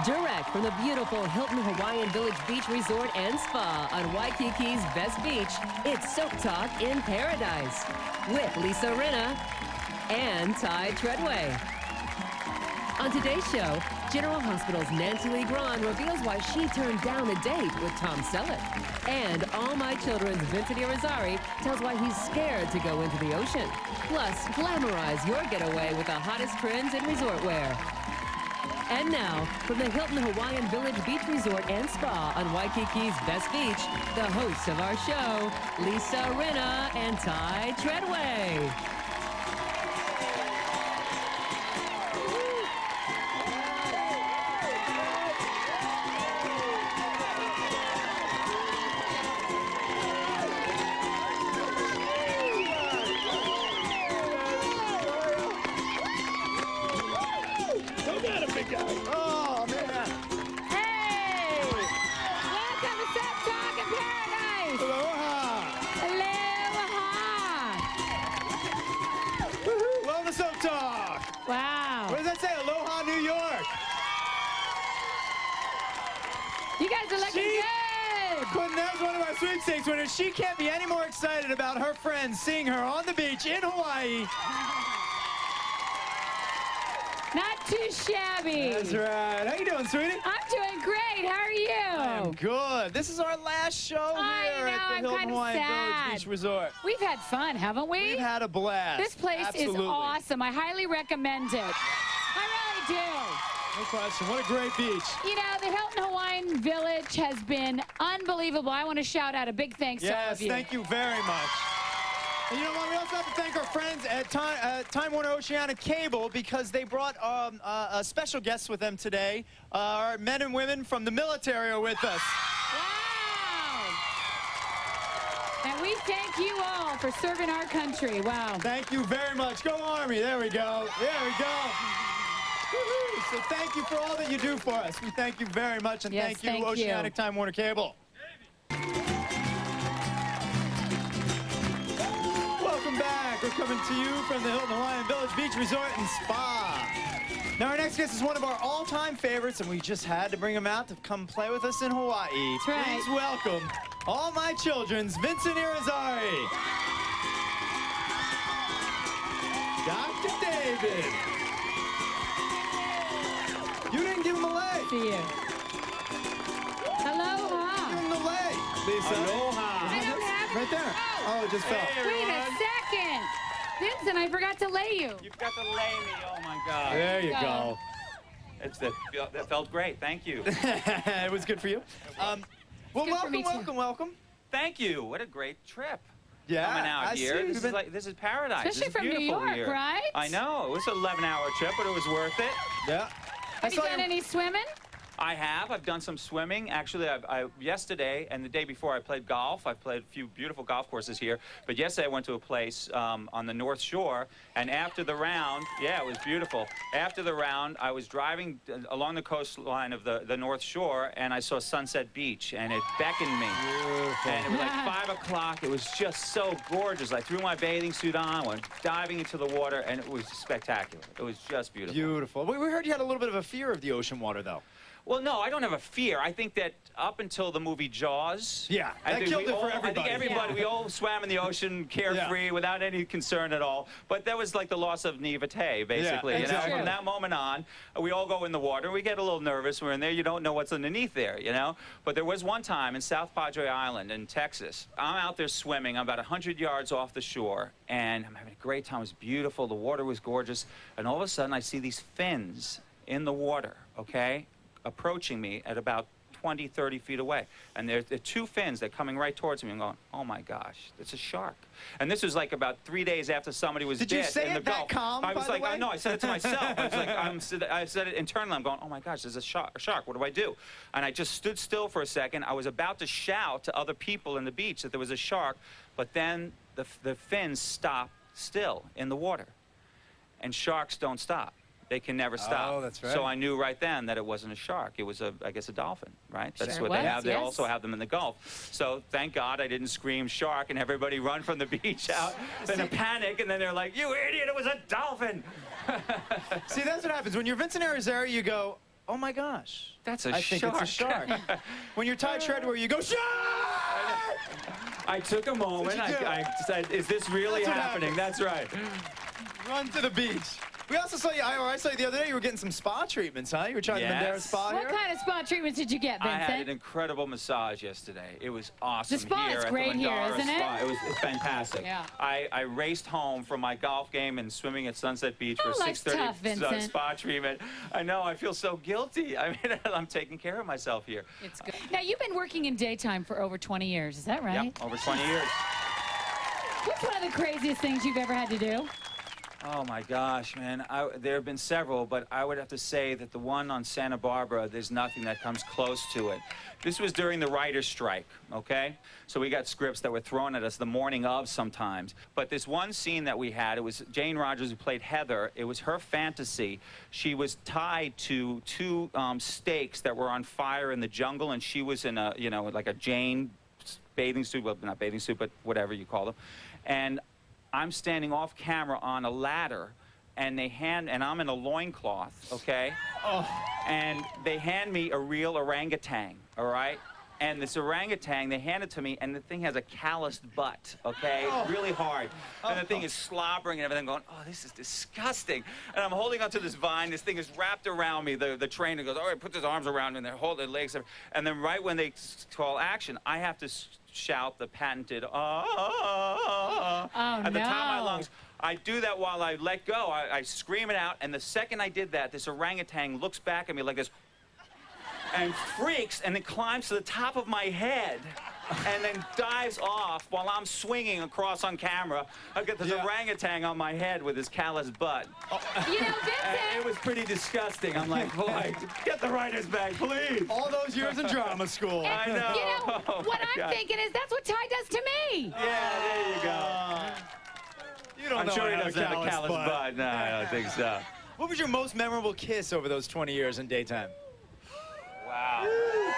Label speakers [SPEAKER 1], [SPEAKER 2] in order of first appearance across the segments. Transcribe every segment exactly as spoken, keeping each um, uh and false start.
[SPEAKER 1] Direct from the beautiful Hilton Hawaiian Village Beach Resort and Spa on Waikiki's best beach, it's Soap Talk in Paradise with Lisa Rinna and Ty Treadway. On today's show, General Hospital's Nancy Lee Grahn reveals why she turned down a date with Tom Selleck. And All My Children's Vincent Irizarry tells why he's scared to go into the ocean. Plus, glamorize your getaway with the hottest trends in resort wear. And now, from the Hilton Hawaiian Village Beach Resort and Spa on Waikiki's best beach, the hosts of our show, Lisa Rinna and Ty Treadway.
[SPEAKER 2] Oh, man.
[SPEAKER 3] Hey! Welcome to Soaptalk in Paradise!
[SPEAKER 2] Aloha!
[SPEAKER 3] Aloha!
[SPEAKER 2] Woohoo! Welcome to Soaptalk!
[SPEAKER 3] Wow.
[SPEAKER 2] What does that say? Aloha, New York!
[SPEAKER 3] You guys are looking
[SPEAKER 2] She-
[SPEAKER 3] good!
[SPEAKER 2] Quentin, that was one of our sweepstakes winners. She can't be any more excited about her friends seeing her on the beach in Hawaii.
[SPEAKER 3] Not too shabby.
[SPEAKER 2] That's right. How you doing, sweetie?
[SPEAKER 3] I'm doing great. How are you?
[SPEAKER 2] I'm good. This is our last show
[SPEAKER 3] I
[SPEAKER 2] here
[SPEAKER 3] know,
[SPEAKER 2] at the
[SPEAKER 3] I'm
[SPEAKER 2] Hilton
[SPEAKER 3] kinda
[SPEAKER 2] Hawaiian
[SPEAKER 3] sad.
[SPEAKER 2] Village Beach Resort.
[SPEAKER 3] We've had fun, haven't we?
[SPEAKER 2] We've had a blast.
[SPEAKER 3] This place
[SPEAKER 2] Absolutely.
[SPEAKER 3] is awesome. I highly recommend it. I really do.
[SPEAKER 2] No question. What a great beach.
[SPEAKER 3] You know, the Hilton Hawaiian Village has been unbelievable. I want to shout out a big thanks to all
[SPEAKER 2] Yes,
[SPEAKER 3] of you.
[SPEAKER 2] thank you very much. And you know what? We also have to thank our friends at Time, uh, Time Warner Oceanic Cable because they brought um, uh, a special guest with them today. Uh, our men and women from the military are with us.
[SPEAKER 3] Wow! And we thank you all for serving our country. Wow.
[SPEAKER 2] Thank you very much. Go Army. There we go. There we go. Woohoo. So thank you for all that you do for us. We thank you very much, and
[SPEAKER 3] Yes,
[SPEAKER 2] thank you,
[SPEAKER 3] thank you.
[SPEAKER 2] Oceanic Time Warner Cable. Welcome back. We're coming to you from the Hilton Hawaiian Village Beach Resort and Spa. Now, our next guest is one of our all-time favorites, and we just had to bring him out to come play with us in Hawaii.
[SPEAKER 3] That's right.
[SPEAKER 2] Please welcome All My Children's Vincent Irizarry. Doctor David. You didn't give him a leg.
[SPEAKER 3] See you. Aloha.
[SPEAKER 2] Give him the leg, Lisa.
[SPEAKER 4] Aloha.
[SPEAKER 3] I don't have
[SPEAKER 2] Right there. Oh, it just fell.
[SPEAKER 4] Hey,
[SPEAKER 3] Wait a
[SPEAKER 4] everyone.
[SPEAKER 3] second. Vincent, I forgot to lay you.
[SPEAKER 4] You've got to lay me. Oh my God.
[SPEAKER 2] There you
[SPEAKER 3] Go.
[SPEAKER 2] go.
[SPEAKER 4] It's that, that felt great. Thank you.
[SPEAKER 2] It was good for you. Um, well,
[SPEAKER 3] good for
[SPEAKER 2] welcome,
[SPEAKER 3] me, too.
[SPEAKER 2] welcome, welcome.
[SPEAKER 4] Thank you. What a great trip.
[SPEAKER 2] Yeah,
[SPEAKER 4] Coming out
[SPEAKER 2] I
[SPEAKER 4] here.
[SPEAKER 2] see.
[SPEAKER 4] This
[SPEAKER 2] You've
[SPEAKER 4] is
[SPEAKER 2] been-
[SPEAKER 4] like this is paradise.
[SPEAKER 3] Especially
[SPEAKER 4] This is
[SPEAKER 3] from New
[SPEAKER 4] beautiful
[SPEAKER 3] York,
[SPEAKER 4] here.
[SPEAKER 3] right?
[SPEAKER 4] I know. It was an eleven hour trip, but it was worth it.
[SPEAKER 2] Yeah.
[SPEAKER 3] Have you
[SPEAKER 2] saw
[SPEAKER 3] done
[SPEAKER 2] your-
[SPEAKER 3] any swimming?
[SPEAKER 4] I have. I've done some swimming. Actually, I've, I, yesterday and the day before, I played golf. I've played a few beautiful golf courses here. But yesterday, I went to a place um, on the North Shore, and after the round, yeah, it was beautiful. After the round, I was driving along the coastline of the, the North Shore, and I saw Sunset Beach, and it beckoned me.
[SPEAKER 2] Beautiful.
[SPEAKER 4] And it was like five o'clock. It was just so gorgeous. I threw my bathing suit on, went diving into the water, and it was spectacular. It was just beautiful.
[SPEAKER 2] Beautiful. We we heard you had a little bit of a fear of the ocean water, though.
[SPEAKER 4] Well, no, I don't have a fear. I think that up until the movie Jaws,
[SPEAKER 2] Yeah,
[SPEAKER 4] I
[SPEAKER 2] that
[SPEAKER 4] think
[SPEAKER 2] killed
[SPEAKER 4] we
[SPEAKER 2] it for
[SPEAKER 4] all, I
[SPEAKER 2] everybody.
[SPEAKER 4] think everybody,
[SPEAKER 3] Yeah.
[SPEAKER 4] we all swam in the ocean carefree
[SPEAKER 2] Yeah.
[SPEAKER 4] without any concern at all. But that was like the loss of naivete, basically.
[SPEAKER 2] Yeah,
[SPEAKER 4] you know,
[SPEAKER 2] exactly.
[SPEAKER 4] from that moment on, we all go in the water. We get a little nervous. We're in there. You don't know what's underneath there, you know. But there was one time in San Padre Island in Texas. I'm out there swimming. I'm about one hundred yards off the shore, and I'm having a great time. It was beautiful. The water was gorgeous. And all of a sudden, I see these fins in the water, okay, approaching me at about twenty, thirty feet away. And there are two fins that are coming right towards me. I'm going, oh my gosh, it's a shark. And this was like about three days after somebody was
[SPEAKER 2] Did
[SPEAKER 4] dead
[SPEAKER 2] you say
[SPEAKER 4] in the
[SPEAKER 2] it that
[SPEAKER 4] Gulf.
[SPEAKER 2] calm,
[SPEAKER 4] I was
[SPEAKER 2] by the
[SPEAKER 4] like,
[SPEAKER 2] way?
[SPEAKER 4] I know, I said it to myself. I was like, I'm, I said it internally. I'm going, oh my gosh, there's a shark, a shark. What do I do? And I just stood still for a second. I was about to shout to other people in the beach that there was a shark, but then the, the fins stopped still in the water. And sharks don't stop. They can never stop.
[SPEAKER 2] Oh, that's right.
[SPEAKER 4] So I knew right then that it wasn't a shark. It was, a, I guess, a dolphin, right? That's
[SPEAKER 3] Sure
[SPEAKER 4] what
[SPEAKER 3] was,
[SPEAKER 4] they have. They
[SPEAKER 3] yes.
[SPEAKER 4] also have them in the Gulf. So thank God I didn't scream shark and everybody run from the beach out in a panic. And then they're like, you idiot, it was a dolphin.
[SPEAKER 2] See, that's what happens. When you're Vincent Irizarry, you go, Oh my gosh.
[SPEAKER 4] That's a
[SPEAKER 2] I
[SPEAKER 4] shark.
[SPEAKER 2] think it's a shark. When you're Ty Treadway, you go, shark!
[SPEAKER 4] I took a moment.
[SPEAKER 2] What'd you do?
[SPEAKER 4] I, I said, is this really
[SPEAKER 2] That's what
[SPEAKER 4] happening? That's right.
[SPEAKER 2] Run to the beach. We also saw you, I, or I saw you the other day, you were getting some spa treatments, huh? You were trying
[SPEAKER 4] Yes.
[SPEAKER 2] the Mandara spa
[SPEAKER 3] What
[SPEAKER 2] here?
[SPEAKER 3] kind of spa treatments did you get,
[SPEAKER 4] I
[SPEAKER 3] Vincent?
[SPEAKER 4] had an incredible massage yesterday. It was awesome.
[SPEAKER 3] The spa
[SPEAKER 4] here
[SPEAKER 3] is
[SPEAKER 4] at
[SPEAKER 3] great
[SPEAKER 4] the
[SPEAKER 3] here,
[SPEAKER 4] Mandara
[SPEAKER 3] isn't it?
[SPEAKER 4] Spa. It was it's fantastic.
[SPEAKER 3] Yeah.
[SPEAKER 4] I, I raced home from my golf game and swimming at Sunset Beach
[SPEAKER 3] Oh,
[SPEAKER 4] for a
[SPEAKER 3] life's
[SPEAKER 4] six thirty
[SPEAKER 3] tough, Vincent.
[SPEAKER 4] spa treatment. I know. I feel so guilty. I mean, I'm taking care of myself here.
[SPEAKER 3] It's good. Now, you've been working in daytime for over twenty years. Is that right?
[SPEAKER 4] Yep, over twenty years.
[SPEAKER 3] What's one of the craziest things you've ever had to do?
[SPEAKER 4] Oh my gosh, man. I, there have been several, but I would have to say that the one on Santa Barbara, there's nothing that comes close to it. This was during the writer's strike, okay? So we got scripts that were thrown at us the morning of sometimes. But this one scene that we had, it was Jane Rogers who played Heather. It was her fantasy. She was tied to two um, stakes that were on fire in the jungle, and she was in a, you know, like a Jane bathing suit, well, not bathing suit, but whatever you call them. And I'm standing off camera on a ladder, and they hand, and I'm in a loincloth, okay?
[SPEAKER 2] Oh.
[SPEAKER 4] And they hand me a real orangutan, all right? And this orangutan, they hand it to me, and the thing has a calloused butt, okay?
[SPEAKER 2] Oh.
[SPEAKER 4] Really hard. And the thing
[SPEAKER 2] Oh.
[SPEAKER 4] is slobbering and everything, going, oh, this is disgusting. And I'm holding onto this vine. This thing is wrapped around me. The, the trainer goes, all right, put his arms around me, and they hold their legs. And then right when they call action, I have to shout the patented, ah,
[SPEAKER 3] Oh,
[SPEAKER 4] at the top of my
[SPEAKER 3] no.
[SPEAKER 4] lungs. I do that while I let go. I, I scream it out, and the second I did that, this orangutan looks back at me like this, and freaks, and then climbs to the top of my head, and then dives off while I'm swinging across on camera. I got this
[SPEAKER 2] Yeah.
[SPEAKER 4] orangutan on my head with his callous butt.
[SPEAKER 3] You know,
[SPEAKER 4] And
[SPEAKER 3] Vincent,
[SPEAKER 4] it was pretty disgusting. I'm like, boy, get the writers back, please.
[SPEAKER 2] All those years in drama school.
[SPEAKER 4] I know.
[SPEAKER 3] you know,
[SPEAKER 4] Oh,
[SPEAKER 3] what
[SPEAKER 4] my
[SPEAKER 3] I'm
[SPEAKER 4] God.
[SPEAKER 3] thinking is that's what Ty does to me.
[SPEAKER 4] Yeah, there you go.
[SPEAKER 2] Uh, you don't
[SPEAKER 4] I'm
[SPEAKER 2] know
[SPEAKER 4] sure
[SPEAKER 2] I
[SPEAKER 4] he
[SPEAKER 2] have
[SPEAKER 4] doesn't have a
[SPEAKER 2] callous
[SPEAKER 4] callous
[SPEAKER 2] butt.
[SPEAKER 4] butt. No, I don't think so.
[SPEAKER 2] What was your most memorable kiss over those twenty years in daytime?
[SPEAKER 4] Wow.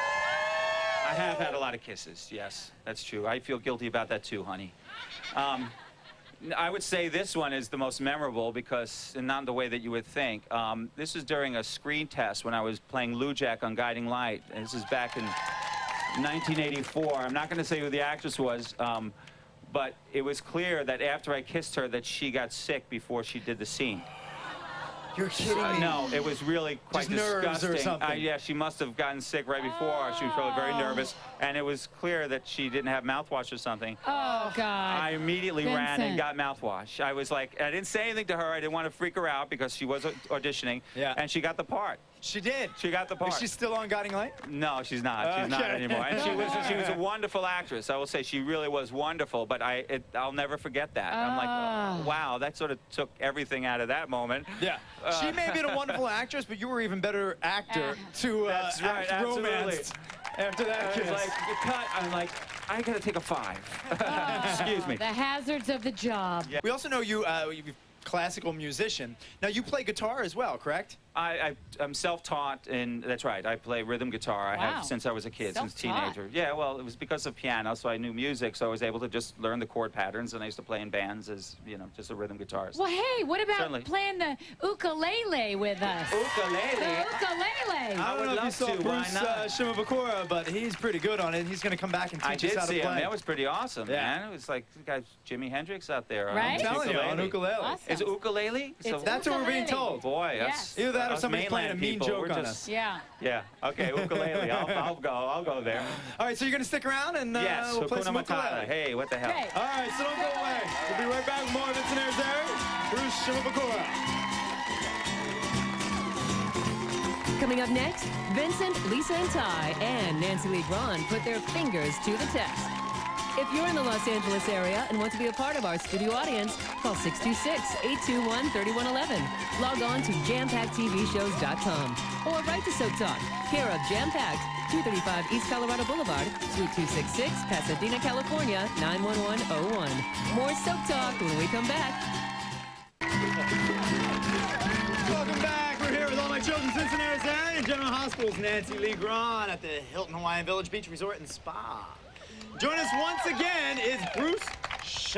[SPEAKER 4] I have had a lot of kisses, yes, that's true. I feel guilty about that too, honey. Um, I would say this one is the most memorable because, and not the way that you would think. Um, this was during a screen test when I was playing Lou Jack on Guiding Light. And this is back in nineteen eighty-four. I'm not going to say who the actress was, um, but it was clear that after I kissed her that she got sick before she did the scene.
[SPEAKER 2] You're kidding
[SPEAKER 4] Uh,
[SPEAKER 2] me.
[SPEAKER 4] no, it was really quite
[SPEAKER 2] Just nerves or
[SPEAKER 4] disgusting.
[SPEAKER 2] something.
[SPEAKER 4] Uh, yeah, she must have gotten sick right before. She was probably very nervous, and it was clear that she didn't have mouthwash or something.
[SPEAKER 3] Oh, God.
[SPEAKER 4] I immediately ran and
[SPEAKER 3] Vincent.
[SPEAKER 4] got mouthwash. I was like, I didn't say anything to her. I didn't want to freak her out because she was auditioning,
[SPEAKER 2] Yeah.
[SPEAKER 4] and she got the part.
[SPEAKER 2] She did.
[SPEAKER 4] She got the part.
[SPEAKER 2] Is she still on Guiding Light?
[SPEAKER 4] No, she's not. She's not
[SPEAKER 2] Okay.
[SPEAKER 4] anymore. And she was she was a wonderful actress. I will say she really was wonderful. But I it, I'll never forget that. I'm like,
[SPEAKER 3] Ah.
[SPEAKER 4] oh, wow, that sort of took everything out of that moment.
[SPEAKER 2] Yeah.
[SPEAKER 4] Uh,
[SPEAKER 2] she may have been a wonderful actress, but you were even better actor
[SPEAKER 3] Uh,
[SPEAKER 2] to uh,
[SPEAKER 4] That's right,
[SPEAKER 2] act
[SPEAKER 4] absolutely.
[SPEAKER 2] romanced after that
[SPEAKER 4] I
[SPEAKER 2] kiss.
[SPEAKER 4] was like, cut. I'm like, I gotta take a five. Excuse me.
[SPEAKER 3] The hazards of the job.
[SPEAKER 4] Yeah.
[SPEAKER 2] We also know you, uh, you're a classical musician. Now, you play guitar as well, correct?
[SPEAKER 4] I, I, I'm self-taught, and that's right. I play rhythm guitar. I
[SPEAKER 3] Wow.
[SPEAKER 4] have since I was a kid, since
[SPEAKER 3] Self-taught.
[SPEAKER 4] teenager. Yeah, well, it was because of piano, so I knew music, so I was able to just learn the chord patterns, and I used to play in bands as, you know, just a rhythm guitarist.
[SPEAKER 3] Well, hey, what about
[SPEAKER 4] Certainly.
[SPEAKER 3] playing the ukulele with us?
[SPEAKER 4] Ukulele.
[SPEAKER 3] The ukulele.
[SPEAKER 4] I
[SPEAKER 2] I don't
[SPEAKER 4] would
[SPEAKER 2] know if you
[SPEAKER 4] love
[SPEAKER 2] saw
[SPEAKER 4] to. Why
[SPEAKER 2] Bruce
[SPEAKER 4] not?
[SPEAKER 2] uh, Shimabukuro, but he's pretty good on it. He's going to come back and teach
[SPEAKER 4] I
[SPEAKER 2] us
[SPEAKER 4] did
[SPEAKER 2] how to
[SPEAKER 4] see
[SPEAKER 2] play.
[SPEAKER 4] him. That was pretty awesome,
[SPEAKER 2] Yeah.
[SPEAKER 4] man. It was like the guy Jimi Hendrix out there.
[SPEAKER 3] Right?
[SPEAKER 4] On
[SPEAKER 2] I'm telling you, on ukulele.
[SPEAKER 3] Awesome.
[SPEAKER 4] Is it ukulele?
[SPEAKER 3] It's
[SPEAKER 2] That's what we're being
[SPEAKER 3] ukulele.
[SPEAKER 2] told.
[SPEAKER 4] Boy,
[SPEAKER 3] Yes.
[SPEAKER 4] that's
[SPEAKER 2] Either that or
[SPEAKER 4] us
[SPEAKER 2] somebody's playing a
[SPEAKER 4] mainland
[SPEAKER 2] mean
[SPEAKER 4] people,
[SPEAKER 2] joke
[SPEAKER 4] we're
[SPEAKER 2] on
[SPEAKER 4] just-
[SPEAKER 2] us.
[SPEAKER 3] Yeah.
[SPEAKER 4] Yeah. Okay, ukulele. I'll, I'll go. I'll go there.
[SPEAKER 2] All right, so you're going to stick around and uh,
[SPEAKER 4] Yes.
[SPEAKER 2] we'll play
[SPEAKER 4] Hakuna
[SPEAKER 2] some
[SPEAKER 4] Matata.
[SPEAKER 2] ukulele.
[SPEAKER 4] Hey, what the hell?
[SPEAKER 3] Great.
[SPEAKER 2] All right, so don't go away. We'll be right back with more Vincent Irizarry, Bruce Shimabukuro.
[SPEAKER 1] Coming up next, Vincent, Lisa, and Ty, and Nancy Lee Grahn put their fingers to the test. If you're in the Los Angeles area and want to be a part of our studio audience, call six two six, eight two one, three one one one. Log on to jam packed t v shows dot com or write to Soaptalk, care of Jam Packed, two thirty-five East Colorado Boulevard, Suite two sixty-six, Pasadena, California, nine one one oh one. More Soaptalk when we come back.
[SPEAKER 2] Welcome back. We're here with all my children, Vincent Irizarry, and General Hospital's Nancy Lee Grahn at the Hilton Hawaiian Village Beach Resort and Spa. Join us once again is Bruce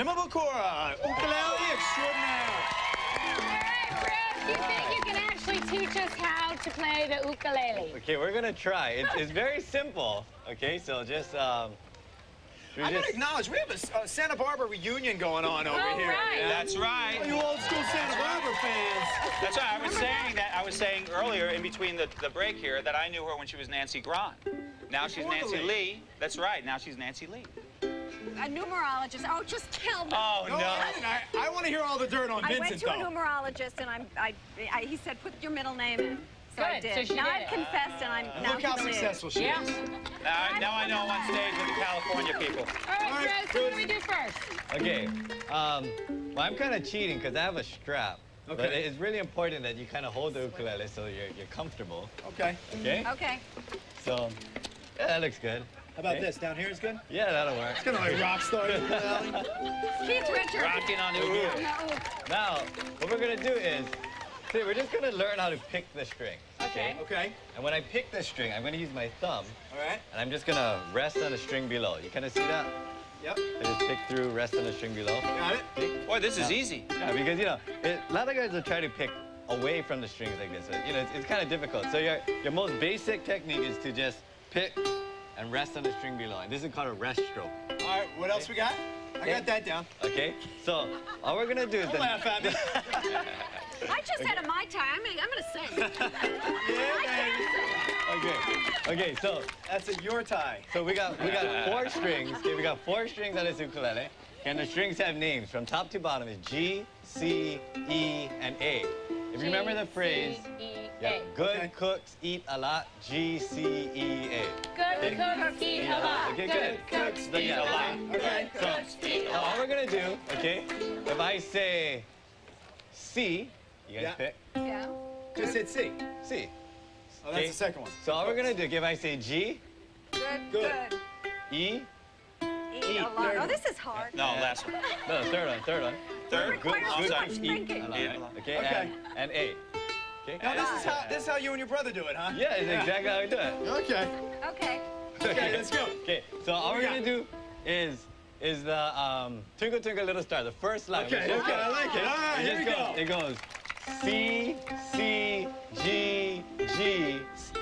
[SPEAKER 2] Shimabukuro, ukulele extraordinaire.
[SPEAKER 3] All right, Bruce, you think you can actually teach us how to play the ukulele?
[SPEAKER 5] Okay, we're gonna try. It's, it's very simple. Okay, so just um.
[SPEAKER 2] I
[SPEAKER 5] just...
[SPEAKER 2] gotta acknowledge, we have a uh, Santa Barbara reunion going on over
[SPEAKER 3] Oh,
[SPEAKER 2] here.
[SPEAKER 3] right.
[SPEAKER 2] Yeah.
[SPEAKER 4] That's right.
[SPEAKER 2] You old school Santa Barbara fans.
[SPEAKER 4] That's right. I was saying that. I was saying earlier in between the, the break here that I knew her when she was Nancy Grahn. Now she's Nancy Lee. That's right. Now she's Nancy Lee.
[SPEAKER 6] A numerologist. Oh, just tell me.
[SPEAKER 4] Oh
[SPEAKER 2] No,
[SPEAKER 4] no.
[SPEAKER 2] I, didn't. I, I want to hear all the dirt on
[SPEAKER 6] I
[SPEAKER 2] Vincent,
[SPEAKER 6] went to
[SPEAKER 2] though.
[SPEAKER 6] a numerologist, and I'm, I, I, he said, put your middle name in. So I
[SPEAKER 3] Good,
[SPEAKER 6] did.
[SPEAKER 3] so she
[SPEAKER 6] now
[SPEAKER 3] did
[SPEAKER 6] I've
[SPEAKER 3] it.
[SPEAKER 6] confessed, and I'm now
[SPEAKER 2] Look how
[SPEAKER 6] humiliated.
[SPEAKER 2] successful she
[SPEAKER 3] Yeah.
[SPEAKER 2] is.
[SPEAKER 4] Now, I- now I know I'm on stage with the California people.
[SPEAKER 3] All right,
[SPEAKER 2] All right,
[SPEAKER 3] Bruce, so what do we do first?
[SPEAKER 5] Okay. Um, well, I'm kind of cheating because I have a strap.
[SPEAKER 2] Okay.
[SPEAKER 5] But it's really important that you kind of hold the ukulele so you're you're comfortable.
[SPEAKER 2] Okay.
[SPEAKER 5] Okay.
[SPEAKER 6] Okay.
[SPEAKER 5] So, yeah, that looks good.
[SPEAKER 2] How about
[SPEAKER 5] Okay.
[SPEAKER 2] this? Down here is good?
[SPEAKER 5] Yeah, that'll work.
[SPEAKER 2] Kind of like rock star.
[SPEAKER 6] Keith Richards.
[SPEAKER 4] Rocking on the ukulele.
[SPEAKER 6] No.
[SPEAKER 5] Now, what we're gonna do is, see, we're just gonna learn how to pick the string.
[SPEAKER 3] Okay.
[SPEAKER 2] Okay.
[SPEAKER 5] And when I pick the string, I'm gonna use my thumb,
[SPEAKER 2] All right.
[SPEAKER 5] and I'm just gonna rest on the string below. You kind of see that?
[SPEAKER 2] Yep.
[SPEAKER 5] I just pick through, rest on the string below.
[SPEAKER 2] Got it?
[SPEAKER 4] Boy, this is easy.
[SPEAKER 5] Yeah, because you know, it, a lot of guys will try to pick away from the strings like this. You know, it's, it's kind of difficult. So your your most basic technique is to just pick and rest on the string below. And this is called a rest stroke.
[SPEAKER 2] All right. What else we got? I got that down.
[SPEAKER 5] Okay? So all we're gonna do is
[SPEAKER 2] Don't laugh at me.
[SPEAKER 6] I just had a Mai Tai. I mean, I'm going to sing.
[SPEAKER 2] Yeah, baby.
[SPEAKER 5] Okay. Okay, so
[SPEAKER 2] That's a your tie.
[SPEAKER 5] so we got we got four strings. Okay, we got four strings on this ukulele. And the strings have names from top to bottom is G, C, E, and A. If you remember the phrase,
[SPEAKER 3] G, C, E,
[SPEAKER 5] yeah,
[SPEAKER 3] A.
[SPEAKER 5] good
[SPEAKER 2] Okay.
[SPEAKER 5] cooks eat a lot, G, C, E, A.
[SPEAKER 3] Good cooks eat a lot.
[SPEAKER 5] Okay,
[SPEAKER 3] Good
[SPEAKER 5] good.
[SPEAKER 3] cooks
[SPEAKER 5] Then
[SPEAKER 3] eat
[SPEAKER 5] you
[SPEAKER 3] a
[SPEAKER 5] got
[SPEAKER 3] lot.
[SPEAKER 5] line.
[SPEAKER 2] Okay.
[SPEAKER 5] So, now all we're gonna do, okay, if I say C, you guys
[SPEAKER 2] Yeah.
[SPEAKER 5] pick
[SPEAKER 6] Yeah.
[SPEAKER 2] Just hit C.
[SPEAKER 5] C.
[SPEAKER 2] Oh, that's
[SPEAKER 5] Okay.
[SPEAKER 2] the second one.
[SPEAKER 5] So all we're gonna do, if I say G,
[SPEAKER 6] Good,
[SPEAKER 2] Good.
[SPEAKER 6] good.
[SPEAKER 5] E,
[SPEAKER 6] Eat a lot. Oh, this is hard.
[SPEAKER 4] No, last one.
[SPEAKER 5] no, third one, third one.
[SPEAKER 4] Third.
[SPEAKER 6] Requires
[SPEAKER 5] Good,
[SPEAKER 6] too
[SPEAKER 5] good
[SPEAKER 6] much
[SPEAKER 5] cooks eat
[SPEAKER 6] thinking.
[SPEAKER 5] a lot.
[SPEAKER 4] Yeah.
[SPEAKER 5] Okay,
[SPEAKER 2] Okay.
[SPEAKER 5] And, and A. Okay.
[SPEAKER 2] Now this is how this is how you and your brother do it, huh?
[SPEAKER 5] Yeah, it's exactly how we do it.
[SPEAKER 2] Okay.
[SPEAKER 6] Okay.
[SPEAKER 2] Okay, let's go.
[SPEAKER 5] Okay, so all we're
[SPEAKER 2] Yeah.
[SPEAKER 5] gonna do is is the um, Twinkle Twinkle Little Star, the first line.
[SPEAKER 2] Okay,
[SPEAKER 5] We just
[SPEAKER 2] okay,
[SPEAKER 5] go-
[SPEAKER 2] I like it. All right,
[SPEAKER 5] it
[SPEAKER 2] here
[SPEAKER 5] just
[SPEAKER 2] we
[SPEAKER 5] goes,
[SPEAKER 2] go.
[SPEAKER 5] It goes C, C, G, G,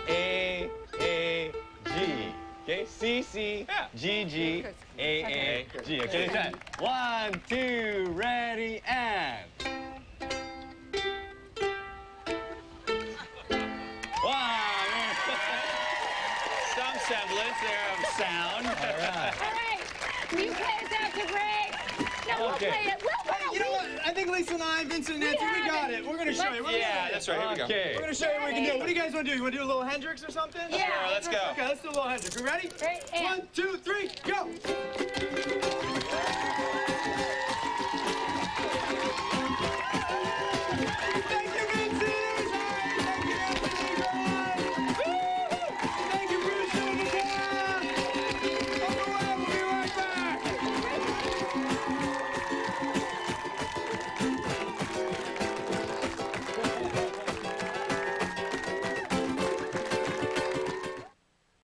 [SPEAKER 5] A, A, G. Okay, C, C,
[SPEAKER 4] Yeah.
[SPEAKER 5] G, G, A, A, G. Okay, let's try it. One, two, ready, and. Wow.
[SPEAKER 4] Some semblance there of sound.
[SPEAKER 5] All right.
[SPEAKER 3] All right. Will you play us out to break? No, we'll
[SPEAKER 5] Okay.
[SPEAKER 3] play it. We'll play it.
[SPEAKER 2] You know what? I think Lisa and I, Vincent and Nancy, we
[SPEAKER 3] have
[SPEAKER 2] got
[SPEAKER 3] it.
[SPEAKER 2] it. We're gonna show you. We're
[SPEAKER 4] Yeah,
[SPEAKER 2] gonna,
[SPEAKER 4] that's right. Here we go.
[SPEAKER 5] Okay.
[SPEAKER 2] We're gonna show you what we can do. What do you guys want to do? You want to do a little Hendrix or something?
[SPEAKER 3] Yeah.
[SPEAKER 4] Sure, let's go.
[SPEAKER 2] Okay, let's do a little Hendrix. We ready?
[SPEAKER 3] Ready, and-
[SPEAKER 2] One, two, three, go.